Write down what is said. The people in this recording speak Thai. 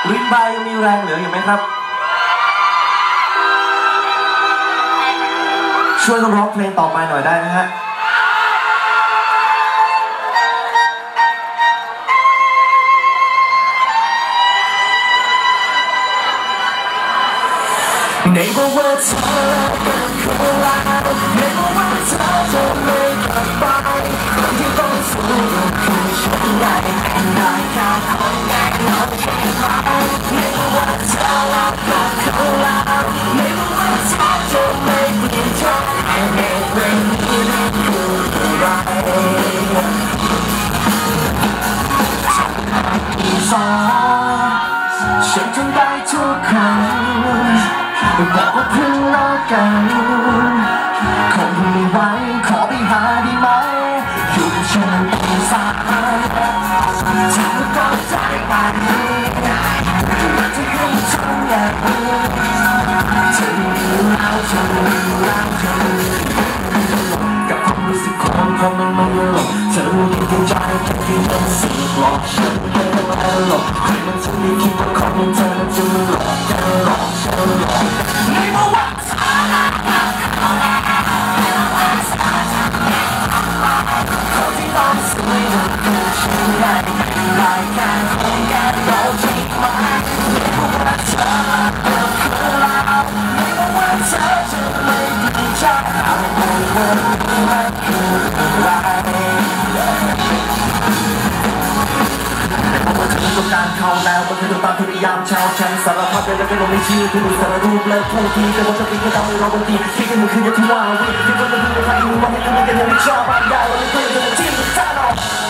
ริมบายยังมีแรงเหลืออยู่ไหมครับช่วยกันร้องเพลงต่อไปหน่อยได้ไหมฮะในบอกว่าเธอเป็นคนลาวในบอกว่าเธอจะไม่กลับไปคนที่ต้องสู้คือฉันได้ได้แค่คนแก่เราใช่ไหมในบอกว่าเธอเป็นคนลาวในบอกว่าเธอจะไม่เปลี่ยนใจในเพลงนี้นั่นคืออะไรฉันทำได้ทุกครั้งบอกว่าเพิ่งรักกันคงไม่ไหวขอไปหาได้ไหมอยู่กับฉันเป็นสายเธอก็ใจไปจะให้ทำอย่างนี้เธอแล้วเธอแล้วเธอกับความรู้สึกของมันไม่หลอกเธอที่ใจแค่ที่มันสิหลอกฉันไม่ได้หลอกที่มันจะไม่คิดว่าของเธอจะหลอกกันหลอกฉันหลอกไม่ว่าว่าเธอเขาที่ต้องสวยนั่นคือฉันได้รายการของแกเราใช่ไหมไม่ว่าว่าเธอเป็นคนลาวไม่ว่าว่าเธอจะไม่ดีใจเอาไว้วันนี้มันคืออะไรต้องการเข้าแล้วมันคือตามพยายามชาวฉันสารพัดเลยแล้วก็ลงในชื่อที่มีสารรูปและผู้ที่แต่ว่าจะเป็นแค่ทำให้เราบางทีที่กันมันคือยังที่ว่าวิ่งที่คนมันคือใครรู้ว่าให้คุณกันยังไม่ชอบบางอย่างเราไม่เคยจะจิ้มท่านออก